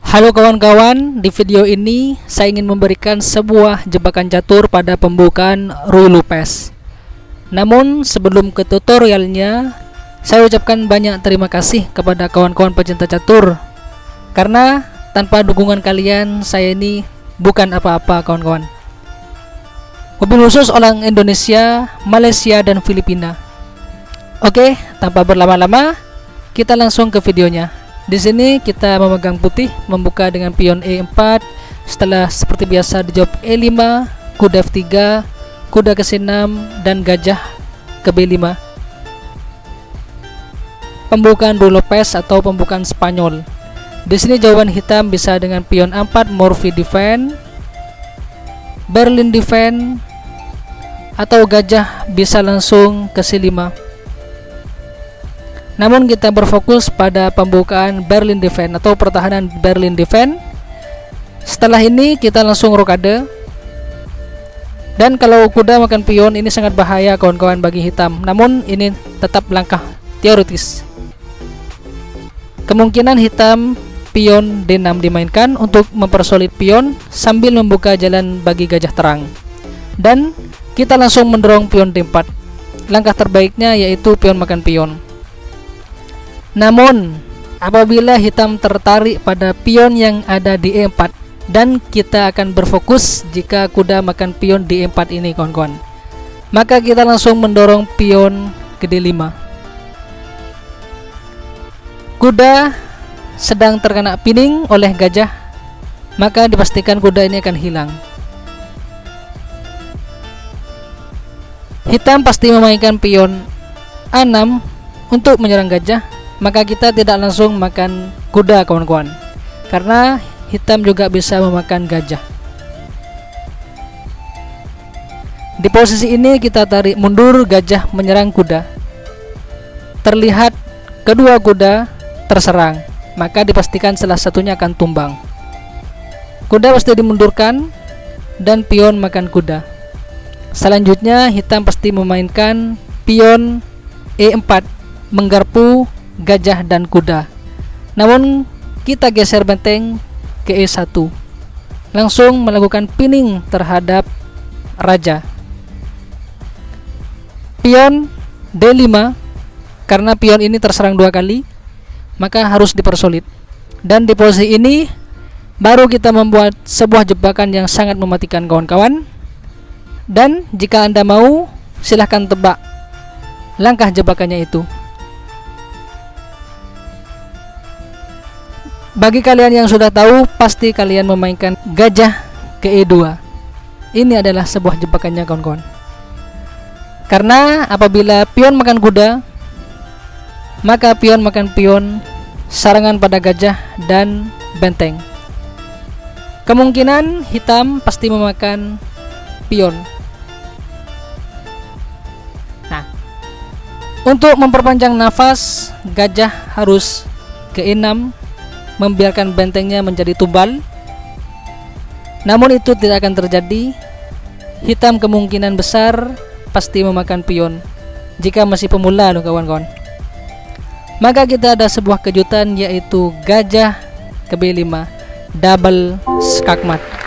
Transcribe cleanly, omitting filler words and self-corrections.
Halo kawan-kawan, di video ini saya ingin memberikan sebuah jebakan catur pada pembukaan Ruy Lopez. Namun sebelum ke tutorialnya, saya ucapkan banyak terima kasih kepada kawan-kawan pecinta catur. Karena tanpa dukungan kalian, saya ini bukan apa-apa kawan-kawan. Mobil khusus orang Indonesia, Malaysia, dan Filipina. Oke, tanpa berlama-lama, kita langsung ke videonya. Di sini kita memegang putih, membuka dengan pion E4. Setelah seperti biasa dijawab E5, kuda F3, kuda ke C6, dan gajah ke B5. Pembukaan Ruy Lopez atau pembukaan Spanyol. Di sini jawaban hitam bisa dengan pion A4, Morphy defend, Berlin defend, atau gajah bisa langsung ke C5. Namun kita berfokus pada pembukaan Berlin defend atau pertahanan Berlin defend. Setelah ini kita langsung rokade. Dan kalau kuda makan pion ini sangat bahaya kawan-kawan bagi hitam. Namun ini tetap langkah teoritis. Kemungkinan hitam pion D6 dimainkan untuk mempersolid pion sambil membuka jalan bagi gajah terang. Dan kita langsung mendorong pion D4. Langkah terbaiknya yaitu pion makan pion. Namun apabila hitam tertarik pada pion yang ada di E4, dan kita akan berfokus jika kuda makan pion di E4 ini kawan-kawan, maka kita langsung mendorong pion ke D5. Kuda sedang terkena pining oleh gajah, maka dipastikan kuda ini akan hilang. Hitam pasti memainkan pion A6 untuk menyerang gajah, maka kita tidak langsung makan kuda kawan-kawan, karena hitam juga bisa memakan gajah. Di posisi ini kita tarik mundur gajah menyerang kuda. Terlihat kedua kuda terserang, maka dipastikan salah satunya akan tumbang. Kuda pasti dimundurkan dan pion makan kuda. Selanjutnya hitam pasti memainkan pion E4 menggarpu gajah dan kuda. Namun kita geser benteng ke E1, langsung melakukan pining terhadap raja. Pion D5, karena pion ini terserang dua kali, maka harus dipersolid. Dan di posisi ini baru kita membuat sebuah jebakan yang sangat mematikan kawan-kawan. Dan jika Anda mau, silahkan tebak langkah jebakannya itu. Bagi kalian yang sudah tahu, pasti kalian memainkan gajah ke E2. Ini adalah sebuah jebakannya kawan-kawan. Karena apabila pion makan kuda, maka pion makan pion, sarangan pada gajah dan benteng. Kemungkinan hitam pasti memakan pion. Nah, untuk memperpanjang nafas, gajah harus ke E6, membiarkan bentengnya menjadi tumbal. Namun itu tidak akan terjadi. Hitam kemungkinan besar pasti memakan pion jika masih pemula loh kawan-kawan. Maka kita ada sebuah kejutan, yaitu gajah ke B5, double skakmat.